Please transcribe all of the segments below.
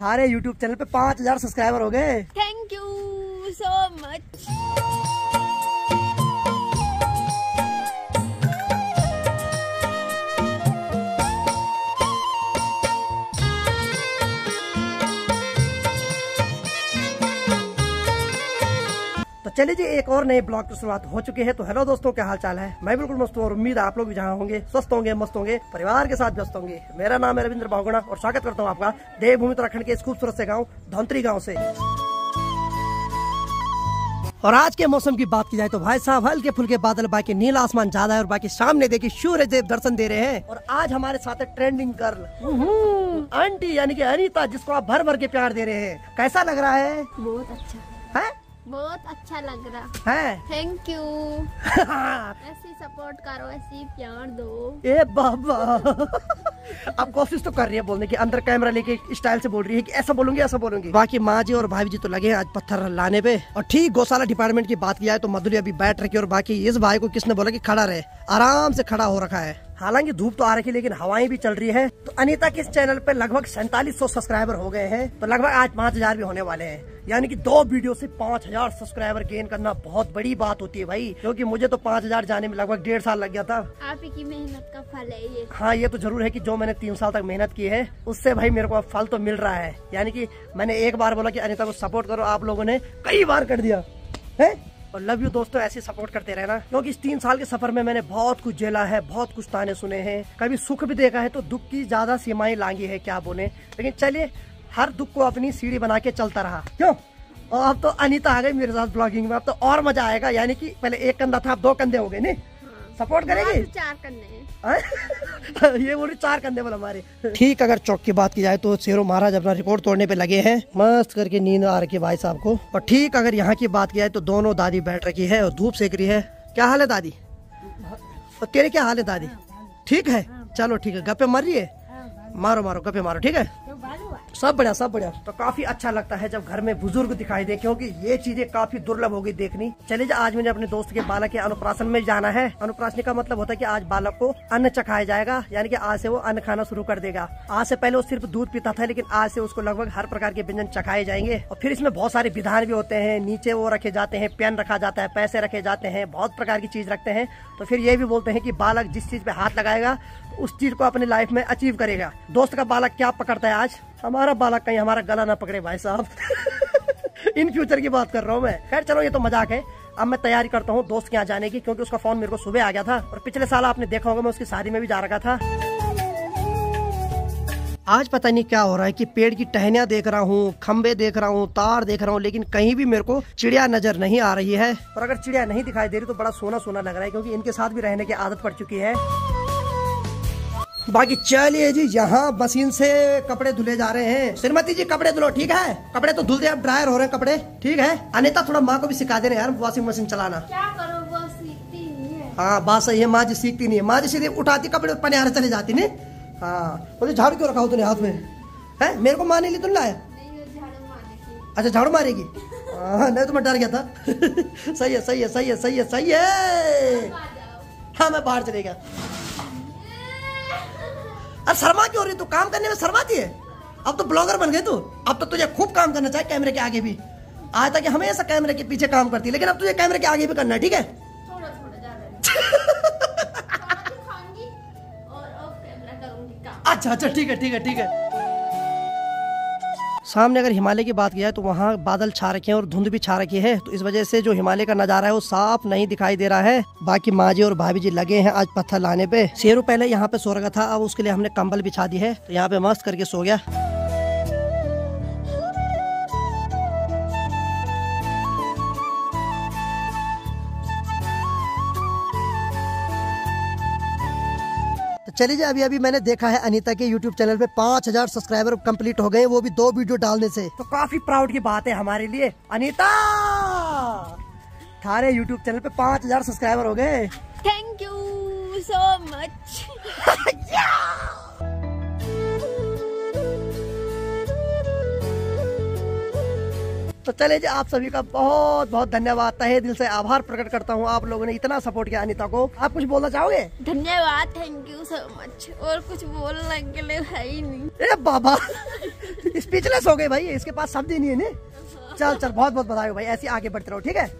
हमारे YouTube channel पे 5000 subscriber हो गए। Thank you so much. तो चलिए जी, एक और नए ब्लॉग की शुरुआत हो चुकी है। तो हेलो दोस्तों, क्या हाल चाल है? मैं बिल्कुल मस्त हूँ और उम्मीद है आप लोग भी जहाँ होंगे स्वस्थ होंगे, मस्त होंगे, परिवार के साथ व्यस्त होंगे। मेरा नाम है रविंद्र बहुगुणा और स्वागत करता हूँ आपका देवभूमि उत्तराखंड के इस खूबसूरत से गाँव धौंतरी गाँव से। और आज के मौसम की बात की जाए तो भाई साहब हल्के फुल्के बादल, बाकी नीला आसमान ज्यादा है और बाकी सामने देखिए सूर्य देव दर्शन दे रहे हैं। और आज हमारे साथ है ट्रेंडिंग गर्ल आंटी यानी कि अनीता, जिसको आप भर भर के प्यार दे रहे हैं। कैसा लग रहा है? बहुत अच्छा है, बहुत अच्छा लग रहा है। Thank you. ऐसी सपोर्ट करो, ऐसी प्यार दो। ए बाबा अब कोशिश तो कर रही है बोलने की, अंदर कैमरा लेके स्टाइल से बोल रही है कि ऐसा बोलूंगी ऐसा बोलूंगी। बाकी माँ जी और भाई जी तो लगे हैं आज पत्थर लाने पे। और ठीक गौशाला डिपार्टमेंट की बात की जाए तो मधुरी अभी बैठ रखी है और बाकी इस भाई को किसने बोला कि खड़ा रहे, आराम से खड़ा हो रखा है। हालांकि धूप तो आ रखी है लेकिन हवाएं भी चल रही है। तो अनीता के इस चैनल पे लगभग 4700 सब्सक्राइबर हो गए हैं। तो लगभग आज 5000 भी होने वाले हैं। यानी कि 2 वीडियो से 5000 सब्सक्राइबर गेन करना बहुत बड़ी बात होती है भाई, क्योंकि मुझे तो 5000 जाने में लगभग 1.5 साल लग गया था। आप ही की मेहनत का फल है ये। हाँ, ये तो जरूर है कि जो मैंने 3 साल तक मेहनत की है उससे भाई मेरे को अब फल तो मिल रहा है। यानी कि मैंने एक बार बोला कि अनीता को सपोर्ट करो, आप लोगों ने कई बार कर दिया है। और लव यू दोस्तों, ऐसे सपोर्ट करते रहना, क्योंकि इस 3 साल के सफर में मैंने बहुत कुछ झेला है, बहुत कुछ ताने सुने हैं, कभी सुख भी देखा है तो दुख की ज्यादा सीमाएं लांगी है, क्या बोले। लेकिन चलिए, हर दुख को अपनी सीढ़ी बना के चलता रहा। क्यों? और अब तो अनीता आ गई मेरे साथ ब्लॉगिंग में, अब तो और मजा आएगा। यानी कि पहले एक कंधा था, अब 2 कंधे हो गए। नहीं सपोर्ट करेगी? 4 करने ये बोली 4 कंधे बोल हमारे। ठीक, अगर चौक की बात की जाए तो शेरों महाराज अपना रिकॉर्ड तोड़ने पे लगे हैं, मस्त करके नींद आ रखी है भाई साहब को। और ठीक अगर यहाँ की बात की जाए तो दोनों दादी बैठ रखी है और धूप सेक रही है। क्या हाल है दादी? और तेरे क्या हाल है दादी? ठीक है, चलो ठीक है। गप्पे मार रही है? मारो मारो गप्पे मारो, ठीक है। सब बढ़िया, सब बढ़िया। तो काफी अच्छा लगता है जब घर में बुजुर्ग दिखाई दे, क्योंकि ये चीजें काफी दुर्लभ हो गई देखनी। चलिए, आज मैंने अपने दोस्त के बालक के अन्नप्राशन में जाना है। अन्नप्राशन का मतलब होता है कि आज बालक को अन्न चखाया जाएगा, यानी कि आज से वो अन्न खाना शुरू कर देगा। आज से पहले वो सिर्फ दूध पीता था, लेकिन आज से उसको लगभग हर प्रकार के व्यंजन चखाए जाएंगे। और फिर इसमें बहुत सारे विधान भी होते हैं। नीचे वो रखे जाते हैं, पेन रखा जाता है, पैसे रखे जाते हैं, बहुत प्रकार की चीज रखते हैं। तो फिर ये भी बोलते हैं कि बालक जिस चीज पे हाथ लगाएगा उस चीज को अपनी लाइफ में अचीव करेगा। दोस्त का बालक क्या पकड़ता है आज? हमारा बालक कहीं हमारा गला ना पकड़े भाई साहब। इन फ्यूचर की बात कर रहा हूँ मैं। खैर चलो, ये तो मजाक है। अब मैं तैयारी करता हूँ दोस्त के यहाँ जाने की, क्योंकि उसका फोन मेरे को सुबह आ गया था। और पिछले साल आपने देखा होगा मैं उसकी शादी में भी जा रखा था। आज पता नहीं क्या हो रहा है कि पेड़ की टहनियाँ देख रहा हूँ, खम्बे देख रहा हूँ, तार देख रहा हूँ, लेकिन कहीं भी मेरे को चिड़िया नजर नहीं आ रही है। और अगर चिड़िया नहीं दिखाई दे रही तो बड़ा सोना सोना लग रहा है, क्योंकि इनके साथ भी रहने की आदत पड़ चुकी है। बाकी चलिए जी, यहाँ मशीन से कपड़े धुले जा रहे हैं। श्रीमती जी कपड़े धुलो, ठीक है। कपड़े तो धुल दे, अब ड्रायर हो रहे हैं कपड़े, ठीक है। अनीता थोड़ा माँ को भी सिखा दे रहे यार वॉशिंग मशीन चलाना। क्या करो, वो सीखती नहीं है। हाँ बात सही है, माँ जी सीखती नहीं है। माँ जी सीधे उठाती कपड़े पनियारे चले जाती नहीं। हाँ, तो झाड़ू क्यों रखा हो तूने हाथ में? है मेरे को माँ नहीं ली तुम लाया? अच्छा झाड़ू मारेगी? हाँ नहीं तो मैं डर गया था। सही है, सही है, सही है, सही है, सही है। हाँ मैं बाहर चले गया। अब शर्मा क्यों हो रही तू? काम करने में शर्माती है? अब तो ब्लॉगर बन गई तू। अब तो तुझे खूब काम करना चाहिए कैमरे के आगे भी। आज तक हमेशा कैमरे के पीछे काम करती है, लेकिन अब तुझे कैमरे के आगे भी करना है, ठीक है। थोड़ा थोड़ा ज्यादा और कैमरा करूंगी काम। अच्छा अच्छा, ठीक है, ठीक है, ठीक है। सामने अगर हिमालय की बात की जाए तो वहाँ बादल छा रखे हैं और धुंध भी छा रखी है। तो इस वजह से जो हिमालय का नजारा है वो साफ नहीं दिखाई दे रहा है। बाकी माँ जी और भाभी जी लगे हैं आज पत्थर लाने पे। शेरू पहले यहाँ पे सो रखा था, अब उसके लिए हमने कंबल बिछा दी है, तो यहाँ पे मस्त करके सो गया। चलिए, अभी अभी मैंने देखा है अनीता के YouTube चैनल पे 5000 सब्सक्राइबर कंप्लीट हो गए, वो भी 2 वीडियो डालने से। तो काफी प्राउड की बात है हमारे लिए। अनीता, थारे YouTube चैनल पे 5000 सब्सक्राइबर हो गए। Thank you so much. तो चले जी, आप सभी का बहुत बहुत धन्यवाद, तहे दिल से आभार प्रकट करता हूँ। आप लोगों ने इतना सपोर्ट किया अनीता को। आप कुछ बोलना चाहोगे? धन्यवाद, थैंक यू सो मच। और कुछ बोलने के लिए है ही नहीं। ए बाबा स्पीचलेस हो गए भाई, इसके पास शब्द ही नहीं है। चल चल, बहुत बहुत बधाई हो भाई, ऐसे आगे बढ़ते रहो, ठीक है।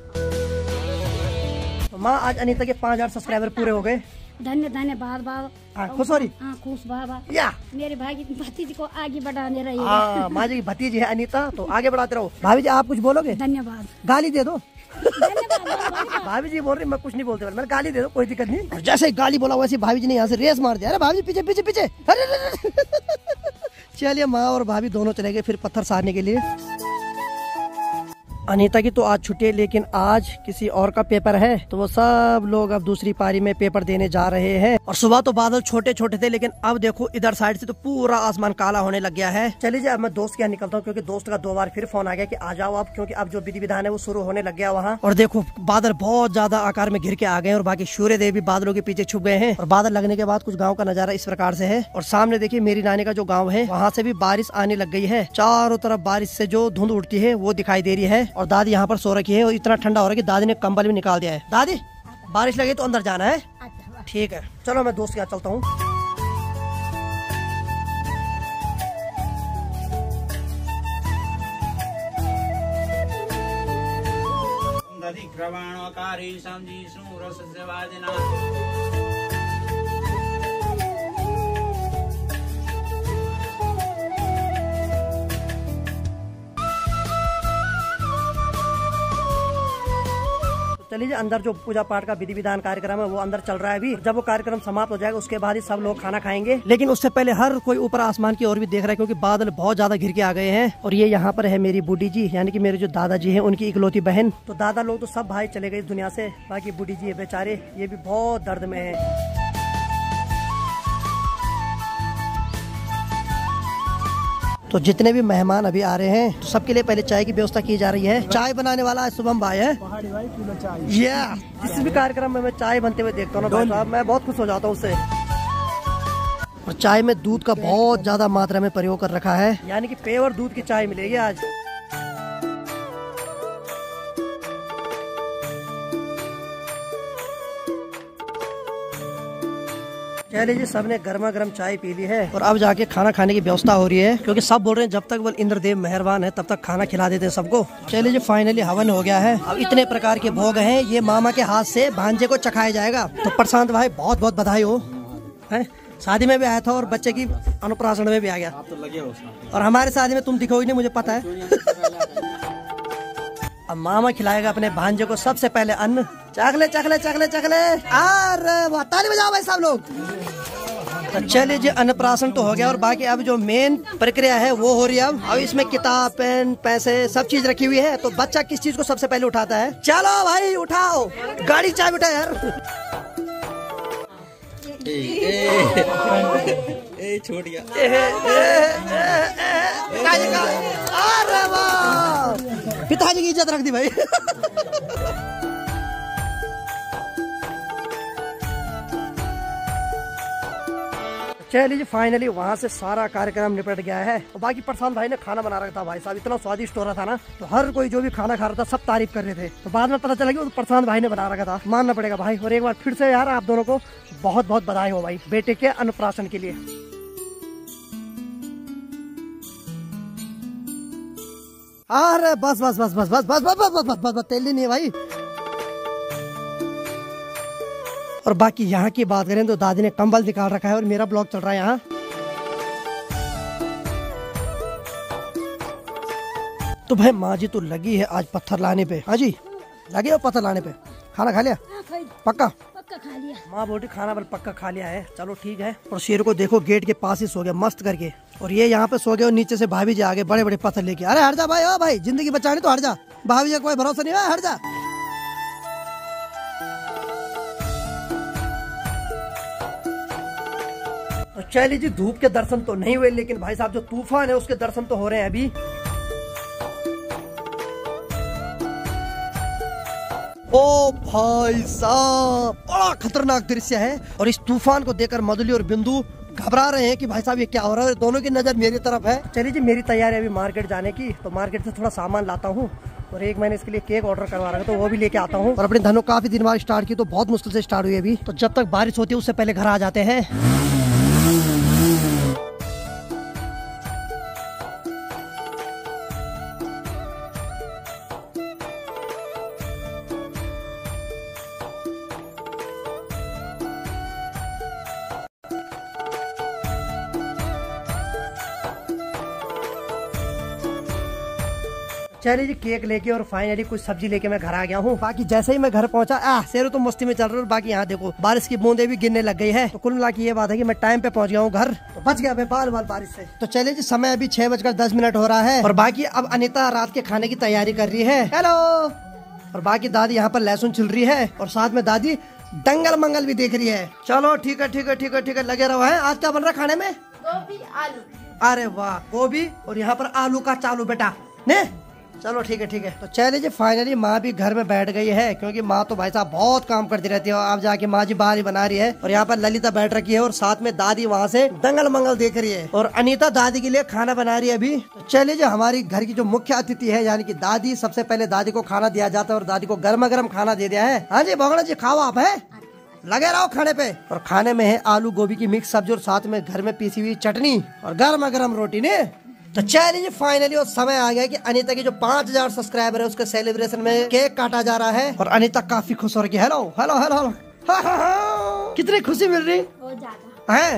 तो माँ, आज अनीता के 5000 सब्सक्राइबर पूरे हो गए। धन्यवाद बाबा। हाँ, खुश हो रही? हाँ, खुश बाबा। या मेरे भाई की भतीजी को आगे बढ़ाने रही है। हाँ, माँ जी की भतीजी है अनीता, तो आगे बढ़ाते रहो। भाभी जी, आप कुछ बोलोगे? धन्यवाद। गाली दे दो। धन्यवाद। भाभी जी बोल रही, मैं कुछ नहीं बोलते, मैं गाली दे दो, कोई दिक्कत नहीं। और जैसे गाली बोला वैसे भाभी जी ने यहाँ से रेस मार दिया। अरे भाभी जी, पीछे पीछे पीछे। अरे चलिए, माँ और भाभी दोनों चले गए फिर पत्थर सारने के लिए। अनीता की तो आज छुट्टी है, लेकिन आज किसी और का पेपर है, तो वो सब लोग अब दूसरी पारी में पेपर देने जा रहे हैं। और सुबह तो बादल छोटे छोटे थे, लेकिन अब देखो इधर साइड से तो पूरा आसमान काला होने लग गया है। चलिए, अब मैं दोस्त के यहाँ निकलता हूँ, क्योंकि दोस्त का 2 बार फिर फोन आ गया कि आ जाओ आप, क्योंकि अब जो विधि विधान है वो शुरू होने लग गया वहाँ। और देखो बादल बहुत ज्यादा आकार में घिर के आ गए हैं, और बाकी सूर्य देव भी बादलों के पीछे छुप गए हैं। और बादल लगने के बाद कुछ गाँव का नजारा इस प्रकार से है। और सामने देखिए मेरी नानी का जो गाँव है, वहाँ से भी बारिश आने लग गई है। चारों तरफ बारिश से जो धुंध उड़ती है वो दिखाई दे रही है। और दादी यहाँ पर सो रखी है, और इतना ठंडा हो रहा है कि दादी ने कंबल भी निकाल दिया है। दादी, बारिश लगे तो अंदर जाना है। ठीक है, चलो मैं दोस्त के यहाँ चलता हूँ। चलिए, अंदर जो पूजा पाठ का विधि विधान कार्यक्रम है वो अंदर चल रहा है अभी। जब वो कार्यक्रम समाप्त हो जाएगा उसके बाद ही सब लोग खाना खाएंगे। लेकिन उससे पहले हर कोई ऊपर आसमान की ओर भी देख रहा है, क्योंकि बादल बहुत ज्यादा घिर के आ गए हैं। और ये यहाँ पर है मेरी बूढ़ी जी, यानी कि मेरे जो दादाजी हैं उनकी इकलौती बहन। तो दादा लोग तो सब भाई चले गए इस दुनिया से, बाकी बूढ़ी जी है बेचारे, ये भी बहुत दर्द में है। तो जितने भी मेहमान अभी आ रहे हैं, तो सबके लिए पहले चाय की व्यवस्था की जा रही है। चाय बनाने वाला आज शुभम भाई है। पहाड़ी भाई किलो चाय। जिस भी कार्यक्रम में मैं चाय बनते हुए देखता हूँ ना भाई साहब, मैं बहुत खुश हो जाता हूँ उससे। और चाय में दूध का बहुत ज्यादा मात्रा में प्रयोग कर रखा है, यानी कि प्योर दूध की चाय मिलेगी आज। चलिए जी, सबने गर्मा गर्म चाय पी ली है, और अब जाके खाना खाने की व्यवस्था हो रही है, क्योंकि सब बोल रहे हैं जब तक वो इंद्रदेव मेहरबान है तब तक खाना खिला देते हैं सबको। चलिए जी, फाइनली हवन हो गया है। अब इतने प्रकार के भोग हैं, ये मामा के हाथ से भांजे को चखाया जाएगा। तो प्रशांत भाई, बहुत बहुत बधाई हो। शादी में भी आया था और बच्चे की अन्नप्राशन में भी आ गया। आप तो लगे हो, और हमारे शादी में तुम दिखोगे नहीं, मुझे पता है। अब मामा खिलाएगा अपने भांजे को सबसे पहले अन्न। चखले चखले चखले चखले, अरे वाह, ताली बजाओ भाई सब लोग। तो चलिए जी, अन्नप्राशन तो हो गया, और बाकी अब जो मेन प्रक्रिया है वो हो रही है। अब इसमें किताब, पेन, पैसे, सब चीज रखी हुई है। तो बच्चा किस चीज को सबसे पहले उठाता है? चलो भाई उठाओ, गाड़ी चाय उठा यार। छोड़ गया। अरे वाह, पिताजी की इज्जत रख दी भाई। चलिए जी, फाइनली वहाँ से सारा कार्यक्रम निपट गया है। और बाकी प्रशांत भाई ने खाना बना रखा था भाई साहब, इतना स्वादिष्ट हो रहा था ना, तो हर कोई जो भी खाना खा रहा था सब तारीफ कर रहे थे। तो बाद में पता चला कि वो प्रशांत भाई ने बना रखा था, मानना पड़ेगा भाई। और एक बार फिर से यार, आप दोनों को बहुत बहुत बधाई हो भाई, बेटे के अन्नप्राशन के लिए। अरे बस बस बस बस बस बस बस बस बस बस बस, तेल नहीं है भाई। और बाकी यहाँ की बात करें तो दादी ने कंबल निकाल रखा है, और मेरा ब्लॉग चल रहा है यहाँ। तो भाई माँ जी तो लगी है आज पत्थर लाने पे। हाँ जी, लगे हो पत्थर लाने पे। खाना खा लिया? पक्का खा लिया। माँ बोटी खाना बल पक्का खा लिया है, चलो ठीक है। और शेर को देखो गेट के पास ही सो गया मस्त करके, और ये यहाँ पे सो गए, और नीचे से भाभी जी आगे बड़े बड़े पत्थर लेके। अरे हट जा भाई, ओ भाई, जिंदगी बचानी तो हट जा, भाभी जी कोई भरोसा नहीं है, हट जा। चलिए जी, धूप के दर्शन तो नहीं हुए, लेकिन भाई साहब जो तूफान है उसके दर्शन तो हो रहे हैं अभी। ओ भाई साहब, बड़ा खतरनाक दृश्य है। और इस तूफान को देखकर मधुली और बिंदु घबरा रहे हैं कि भाई साहब ये क्या हो रहा है। दोनों की नजर मेरी तरफ है। चलिए जी, मेरी तैयारी अभी मार्केट जाने की, तो मार्केट से थोड़ा सामान लाता हूँ, और एक मैंने इसके लिए केक ऑर्डर करवा रखा है, तो वो भी लेके आता हूँ। और अपने धनों काफी दिन बाद स्टार्ट की, तो बहुत मुश्किल से स्टार्ट हुई अभी। तो जब तक बारिश होती है उससे पहले घर आ जाते हैं। चलिए जी केक लेके और फाइनली कुछ सब्जी लेके मैं घर आ गया हूँ। बाकी जैसे ही मैं घर पहुंचा शेरू तो मस्ती में चल रहा है। बाकी यहाँ देखो बारिश की बूंदे भी गिरने लग गई है। तो कुल मिला के ये बात है कि मैं टाइम पे पहुंच गया हूँ घर, तो बच गया मैं बाल बारिश से। तो चलिए जी समय अभी 6:10 हो रहा है और बाकी अब अनीता रात के खाने की तैयारी कर रही है। हेलो। और बाकी दादी यहाँ पर लहसुन छिल रही है और साथ में दादी दंगल मंगल भी देख रही है। चलो ठीक है ठीक है ठीक है ठीक है, लगे रहो। है आज क्या बन रहा है खाने में? गोभी आलू। अरे वाह, गोभी और यहाँ पर आलू का चालू बेटा ने। चलो ठीक है ठीक है। तो चलिए जी फाइनली माँ भी घर में बैठ गई है, क्योंकि माँ तो भाई साहब बहुत काम करती रहती है। अब जाके माँ जी बाहर ही बना रही है और यहाँ पर ललिता बैठ रखी है और साथ में दादी वहाँ से दंगल मंगल देख रही है और अनीता दादी के लिए खाना बना रही है अभी। तो चलिए जी हमारी घर की जो मुख्य अतिथि है यानी कि दादी, सबसे पहले दादी को खाना दिया जाता है और दादी को गर्मा गर्म खाना दे दिया है। हाँ जी भगवान जी खाओ आप, है लगे रहो खाने पे। और खाने में है आलू गोभी की मिक्स सब्जी और साथ में घर में पीसी हुई चटनी और गर्मा गर्म रोटी ने। तो चलिए फाइनली वो समय आ गया कि अनीता की जो 5000 सब्सक्राइबर है उसके सेलिब्रेशन में केक काटा जा रहा है और अनीता काफी खुश हो रही है। Hello hello hello hello. कितनी खुशी मिल रही है।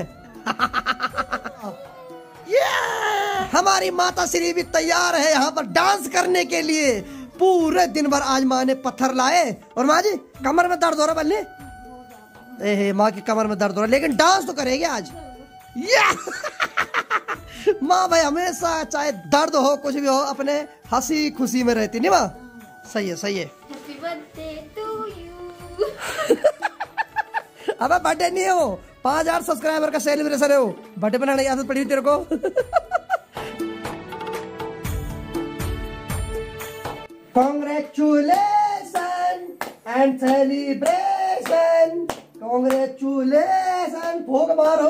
हमारी माता श्री भी तैयार है यहाँ पर डांस करने के लिए। पूरे दिन भर आज माँ ने पत्थर लाए और माँ जी कमर में दर्द हो रहा बल्ले। माँ की कमर में दर्द हो रहा लेकिन डांस तो करेगी आज। माँ भाई हमेशा चाहे दर्द हो कुछ भी हो अपने हंसी खुशी में रहती नहीं माँ। सही है सही है। Happy birthday to you. अबे बर्थडे नहीं है वो, 5000 सब्सक्राइबर का सेलिब्रेशन है वो। बर्थडे बनाने की आदत पड़ी तेरे को। Congratulation and celebration, congratulation. भोग मारो।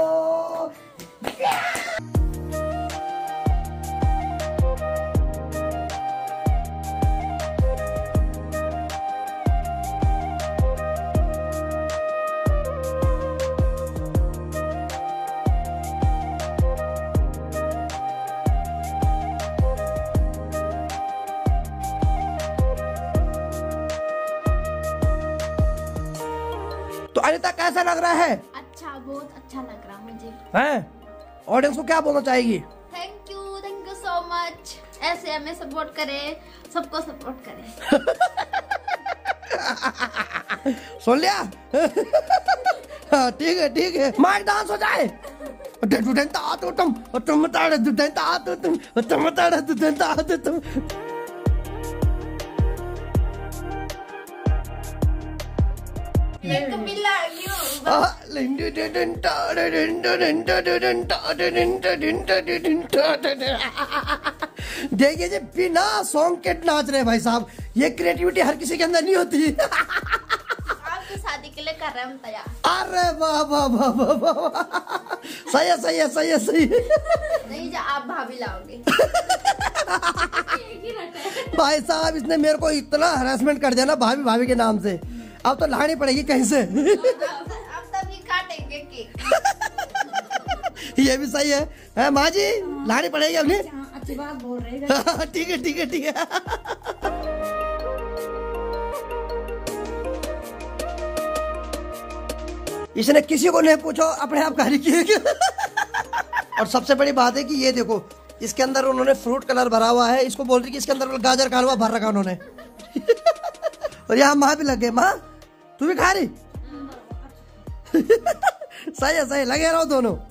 तो अनीता कैसा लग रहा है? अच्छा, बहुत अच्छा लग रहा मुझे। हैं? ऑडियंस को क्या बोलना चाहेगी? Thank you so much. ऐसे हमें सपोर्ट करे, सबको सपोर्ट करे। सुन लिया? ठीक है ठीक है। माइक डांस हो जाए। देखिए जी बिना सॉन्ग के नाच रहे भाई साहब, ये क्रिएटिविटी हर किसी के अंदर नहीं होती। आपकी शादी के लिए कर रहे हम तैयार। अरे वाह वाह वाह वाह वाह, सही है सही है सही है सही है। नहीं, जो आप भाभी लाओगे। भाई साहब इसने मेरे को इतना हरासमेंट कर दिया ना भाभी भाभी के नाम से, अब तो लानी पड़ेगी कहीं से। अब तभी काटेंगे केक। ये भी सही है माँ जी, लानी पड़ेगी अपनी। अच्छी बात बोल रहे हैं। ठीक है ठीक है ठीक है। इसने किसी को नहीं पूछो, अपने आप कार्य किए। और सबसे बड़ी बात है कि ये देखो इसके अंदर उन्होंने फ्रूट कलर भरा हुआ है। इसको बोल रही कि इसके अंदर गाजर का हलवा भर रखा उन्होंने। और यहाँ माँ भी लग गई। माँ तू भी खा रही? सही है सही, लगे रहो दोनों।